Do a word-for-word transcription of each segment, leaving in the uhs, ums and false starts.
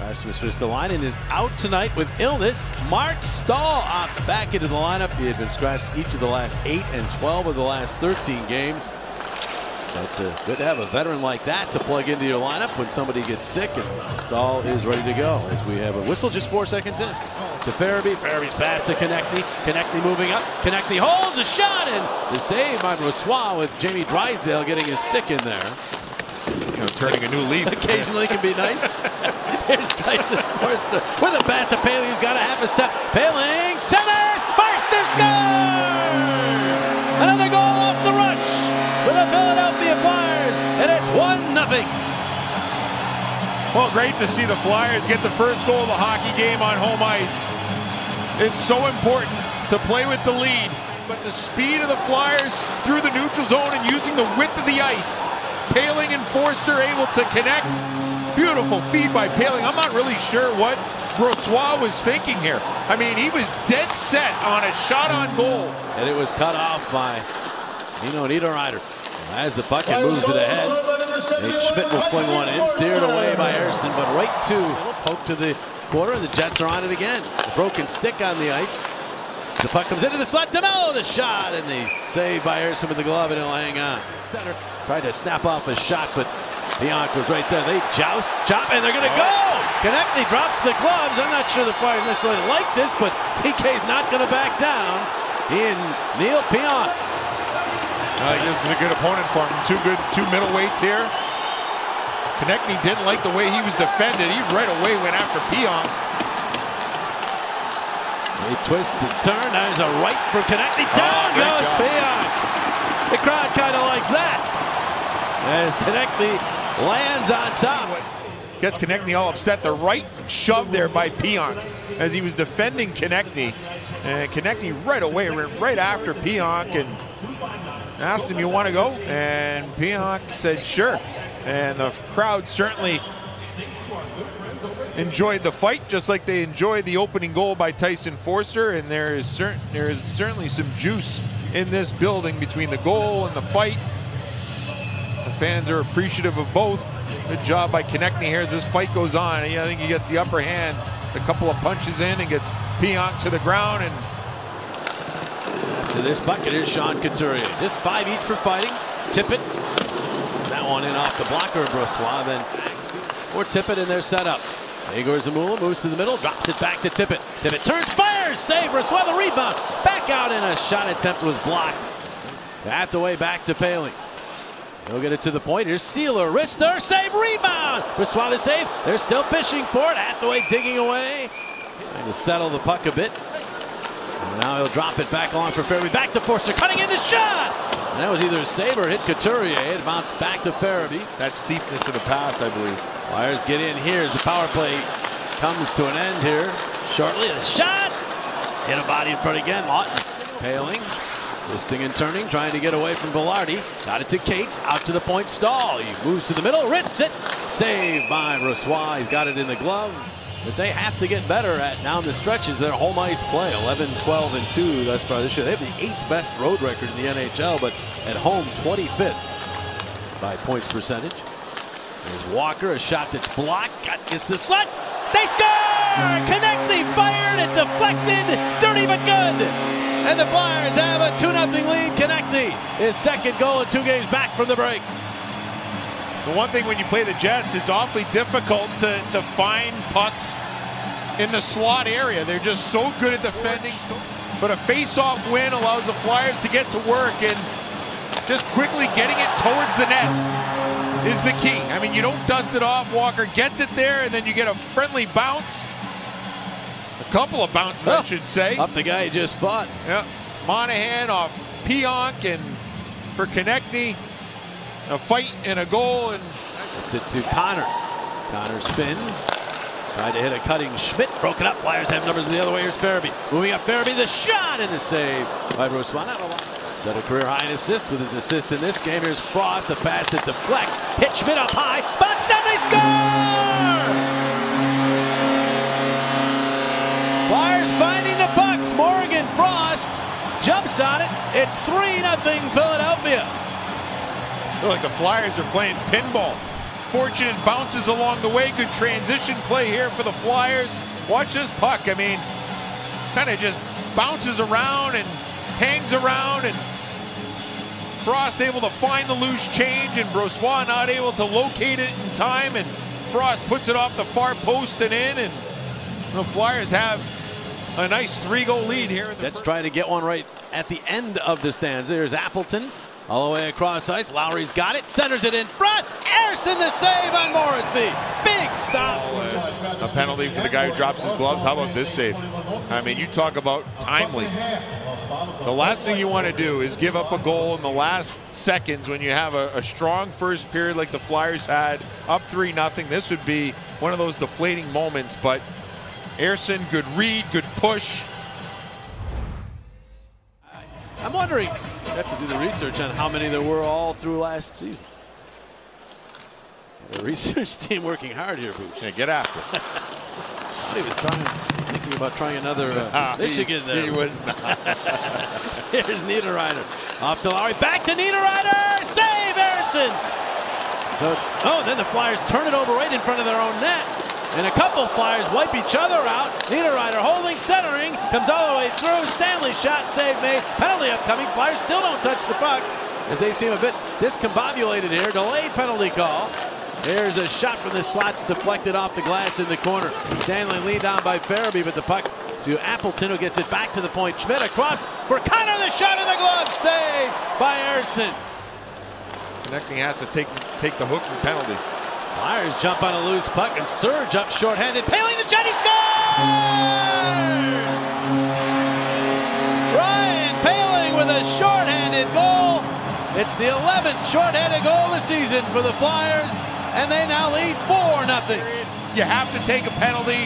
Rasmus Ristolainen is out tonight with illness. Mark Stahl opts back into the lineup. He had been scratched each of the last eight and twelve of the last thirteen games. But uh, good to have a veteran like that to plug into your lineup when somebody gets sick, and Stahl is ready to go as we have a whistle just four seconds in. To Farabee. Farabee's pass to Konecny. Konecny moving up. Konecny holds a shot, and the save by Brossoit with Jamie Drysdale getting his stick in there. You know, turning a new leaf. Occasionally can be nice. Here's Tyson Foerster with a pass to Poehling, who's got a half a step. Poehling, center, Foerster scores! Another goal off the rush for the Philadelphia Flyers, and it's one nothing. Well, great to see the Flyers get the first goal of the hockey game on home ice. It's so important to play with the lead, but the speed of the Flyers through the neutral zone and using the width of the ice. Poehling and Foerster able to connect. Beautiful feed by Poehling. I'm not really sure what Brossoit was thinking here. I mean, he was dead set on a shot on goal. And it was cut off by Nino Niederreiter. As the bucket moves it ahead, Schmidt will fling one in, steered away by Harrison, but right to poke to the quarter, and the Jets are on it again. A broken stick on the ice. The puck comes into the slot. DeMello, the shot, and the save by Harrison with the glove, and he'll hang on. Center tried to snap off a shot, but Pionk was right there. They joust, chop, and they're going to go. Konecny drops the gloves. I'm not sure the Flyers necessarily like this, but T K's not going to back down. In Neil Pionk. I think this is a good opponent for him. Two good, two middleweights here. Konecny didn't like the way he was defended. He right away went after Pionk. They twist and turn. There's a right for Konecny. Down oh, goes Pionk. The crowd kind of likes that. As Konecny lands on top. Gets Konecny all upset. The right shove there by Pionk as he was defending Konecny. And Konecny right away ran right after Pionk and asked him, "You want to go?" And Pionk said, "Sure." And the crowd certainly enjoyed the fight, just like they enjoyed the opening goal by Tyson Foerster. And there is certain there is certainly some juice in this building between the goal and the fight. The fans are appreciative of both. Good job by Konecny here as this fight goes on. I think he gets the upper hand. A couple of punches in and gets Pionk to the ground. And to this bucket is Sean Couturier. Just five each for fighting. Tippett. That one in off the blocker of Brossoit. Then or Tippett in their setup. Igor Zamula moves to the middle, drops it back to Tippett. Tippett turns, fires, save, Brossoit the rebound. Back out, and a shot attempt was blocked. Hathaway back to Poehling. He'll get it to the point. Here's Sealer, wrister, save, rebound. Brossoit the save. They're still fishing for it. Hathaway digging away. Trying to settle the puck a bit. And now he'll drop it back on for Farabee. Back to Foerster, cutting in the shot. And that was either a save or hit Couturier. It bounced back to Farabee. That steepness of the pass, I believe. Flyers get in here as the power play comes to an end here. Shortly, a shot. Hit a body in front again. Lawton. Poehling. Twisting and turning, trying to get away from Velarde. Got it to Cates, out to the point, Stahl. He moves to the middle, wrists it. Saved by Brossoit. He's got it in the glove. But they have to get better at down the stretches their home ice play. eleven, twelve, and two thus far this year. They have the eighth best road record in the N H L, but at home, twenty-fifth by points percentage. There's Walker, a shot that's blocked. Got gets the slot. They score! Konecny fired, it deflected. Dirty but good. And the Flyers have a two nothing lead. Konecny, his second goal in two games back from the break. The one thing when you play the Jets, it's awfully difficult to, to find pucks in the slot area. They're just so good at defending. But a face-off win allows the Flyers to get to work, and just quickly getting it towards the net is the key. I mean, you don't dust it off. Walker gets it there, and then you get a friendly bounce. A couple of bounces, oh, I should say. Up the guy he just fought. Yeah. Monahan off Pionk, and for Konecny, a fight and a goal. And it's it to Connor. Connor spins. Tried to hit a cutting Schmidt. Broken up. Flyers have numbers the other way. Here's Farabee. Moving up Farabee. The shot and the save by Brossoit. Not a lot. Set a career high in assist with his assist in this game. Here's Frost. The pass that deflects. Hit Schmidt up high. Bounced down. They score! Flyers finding the pucks. Morgan Frost jumps on it. It's three nothing Philadelphia. I feel like the Flyers are playing pinball. unfortunate bounces along the way. Good transition play here for the Flyers. Watch this puck. I mean, kind of just bounces around and hangs around, and Frost able to find the loose change, and Brossoit not able to locate it in time, and Frost puts it off the far post and in, and the Flyers have a nice three-goal lead here. Let's try to get one right at the end of the stanza. Here's Appleton all the way across ice. Lowry's got it, centers it in front. Ersson the save on Morrissey. Big stop. A penalty for the guy who drops his gloves. How about this save? I mean, you talk about timely. The last thing you want to do is give up a goal in the last seconds when you have a, a strong first period like the Flyers had, up three nothing. This would be one of those deflating moments, but Ersson, good read, good push. I'm wondering, I have to do the research on how many there were all through last season. The research team working hard here, Booch. Yeah, get after it. I thought he was trying, thinking about trying another uh, ah, Michigan he, there. He was not. Here's Niederreiter. Off to Lowry, back to Niederreiter. Save Ersson. So, oh, then the Flyers turn it over right in front of their own net. And a couple Flyers wipe each other out. Niederreiter holding, centering, comes all the way through. Stanley shot, save made. Penalty upcoming. Flyers still don't touch the puck as they seem a bit discombobulated here. Delayed penalty call. Here's a shot from the slots deflected off the glass in the corner. Stanley leaned down by Farabee, but the puck to Appleton, who gets it back to the point. Schmidt across for Connor. The shot in the glove, saved by Ersson. Connecting has to take take the hook and penalty. Flyers jump on a loose puck and surge up shorthanded. Paling the Jetty scores! Ryan Paling with a shorthanded goal. It's the eleventh shorthanded goal of the season for the Flyers, and they now lead four nothing. You have to take a penalty.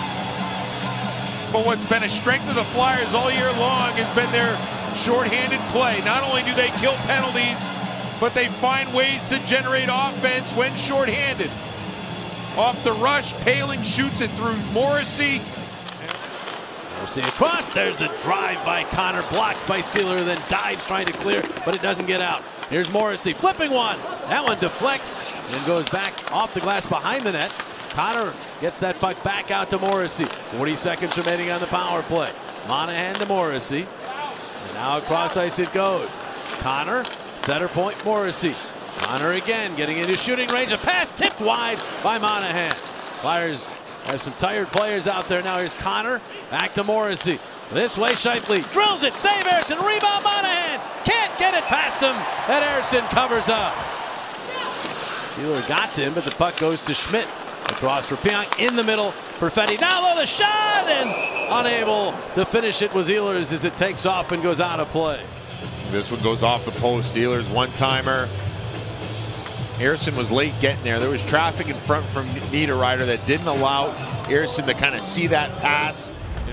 But what's been a strength of the Flyers all year long has been their shorthanded play. Not only do they kill penalties, but they find ways to generate offense when shorthanded. Off the rush, Paling shoots it through Morrissey. Morrissey across. There's the drive by Connor, blocked by Sealer, then dives trying to clear, but it doesn't get out. Here's Morrissey flipping one. That one deflects and goes back off the glass behind the net. Connor gets that puck back out to Morrissey. forty seconds remaining on the power play. Monahan to Morrissey. And now across ice it goes. Connor, center point Morrissey. Connor again getting into shooting range. A pass tipped wide by Monahan. Flyers have some tired players out there now. Here's Connor. Back to Morrissey. This way Scheifele drills it. Save Ersson. Rebound Monahan. Can't get it past him. And Ersson covers up. Sealer got to him, but the puck goes to Schmidt. Across for Pionk in the middle. Perfetti down low, the shot, and unable to finish it was Ehlers as it takes off and goes out of play. This one goes off the post. Ehlers one-timer. Ersson was late getting there. There was traffic in front from Niederreiter that didn't allow Ersson to kind of see that pass.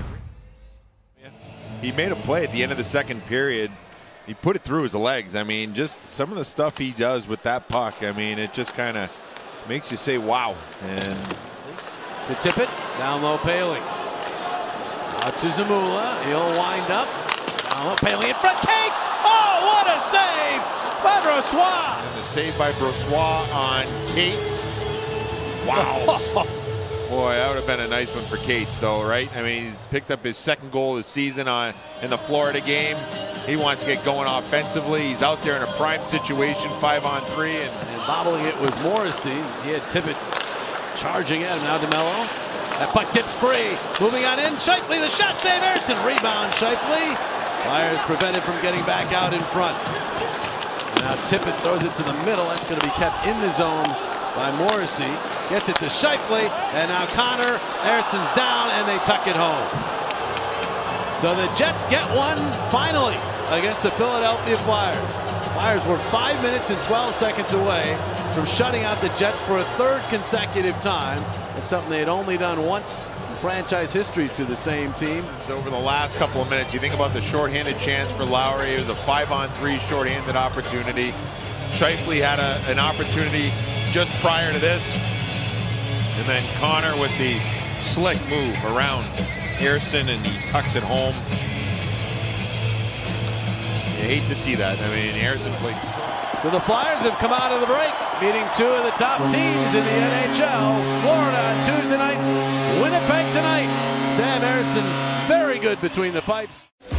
He made a play at the end of the second period. He put it through his legs. I mean, just some of the stuff he does with that puck. I mean, it just kind of makes you say, wow. And to tip it, down low Paling. Out to Zamula. He'll wind up. Down low Paling in front. Cates! Oh, what a save by Brossoit! And the save by Brossoit on Cates. Wow. Boy, that would have been a nice one for Cates, though, right? I mean, he's picked up his second goal of the season on in the Florida game. He wants to get going offensively. He's out there in a prime situation, five on three, and, and bobbling it was Morrissey. He had Tippett charging at him. Now DeMello. That puck tipped free. Moving on in. Scheifele, the shot, save Ersson. Rebound Scheifele. Flyers prevented from getting back out in front. Now Tippett throws it to the middle. That's going to be kept in the zone by Morrissey. Gets it to Scheifele. And now Connor. Ersson's down, and they tuck it home. So the Jets get one finally against the Philadelphia Flyers. Flyers were five minutes and twelve seconds away from shutting out the Jets for a third consecutive time. It's something they had only done once in franchise history to the same team. So over the last couple of minutes, you think about the shorthanded chance for Lowry. It was a five on three shorthanded opportunity. Scheifele had a, an opportunity just prior to this. And then Connor with the slick move around Ersson and tucks it home. You hate to see that. I mean, Harrison played. So the Flyers have come out of the break, beating two of the top teams in the N H L. Florida on Tuesday night, Winnipeg tonight. Sam Harrison, very good between the pipes.